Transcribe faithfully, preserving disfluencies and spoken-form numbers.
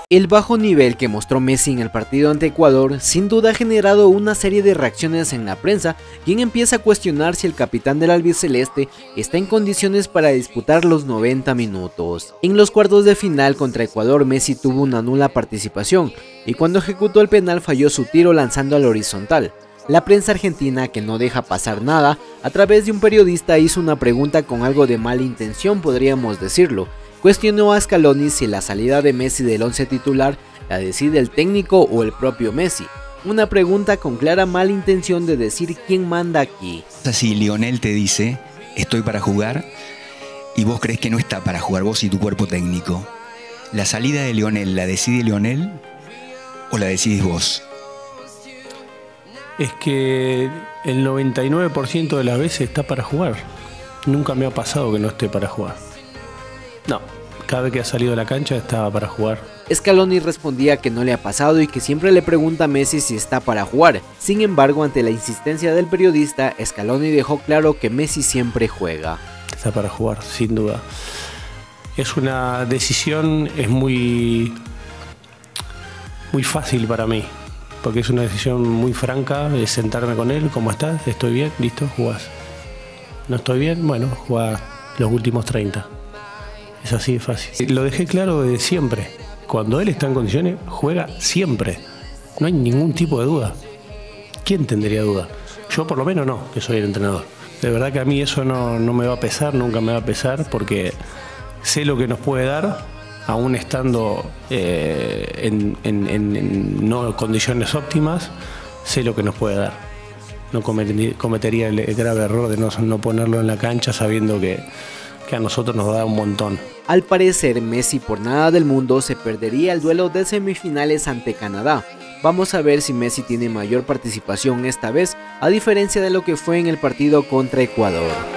El bajo nivel que mostró Messi en el partido ante Ecuador sin duda ha generado una serie de reacciones en la prensa, quien empieza a cuestionar si el capitán del albiceleste está en condiciones para disputar los noventa minutos. En los cuartos de final contra Ecuador, Messi tuvo una nula participación y cuando ejecutó el penal falló su tiro lanzando al horizontal. La prensa argentina, que no deja pasar nada, a través de un periodista hizo una pregunta con algo de mala intención, podríamos decirlo. Cuestionó a Scaloni si la salida de Messi del once titular la decide el técnico o el propio Messi. Una pregunta con clara mala intención de decir quién manda aquí. Si Lionel te dice, estoy para jugar, y vos crees que no está para jugar, vos y tu cuerpo técnico, ¿la salida de Lionel la decide Lionel o la decidís vos? Es que el noventa y nueve por ciento de las veces está para jugar. Nunca me ha pasado que no esté para jugar. No, cada vez que ha salido de la cancha estaba para jugar. Scaloni respondía que no le ha pasado y que siempre le pregunta a Messi si está para jugar. Sin embargo, ante la insistencia del periodista, Scaloni dejó claro que Messi siempre juega. Está para jugar, sin duda. Es una decisión, es muy, muy fácil para mí, porque es una decisión muy franca, de sentarme con él, ¿cómo estás? ¿Estoy bien? ¿Listo? Jugás. ¿No estoy bien? Bueno, jugás los últimos treinta. Es así de fácil. Lo dejé claro desde siempre. Cuando él está en condiciones, juega siempre. No hay ningún tipo de duda. ¿Quién tendría duda? Yo por lo menos no, que soy el entrenador. De verdad que a mí eso no, no me va a pesar, nunca me va a pesar, porque sé lo que nos puede dar, aún estando eh, en, en, en, en no condiciones óptimas, sé lo que nos puede dar. No cometería el grave error de no, no ponerlo en la cancha sabiendo que, que a nosotros nos da un montón. Al parecer, Messi por nada del mundo se perdería el duelo de semifinales ante Canadá. Vamos a ver si Messi tiene mayor participación esta vez, a diferencia de lo que fue en el partido contra Ecuador.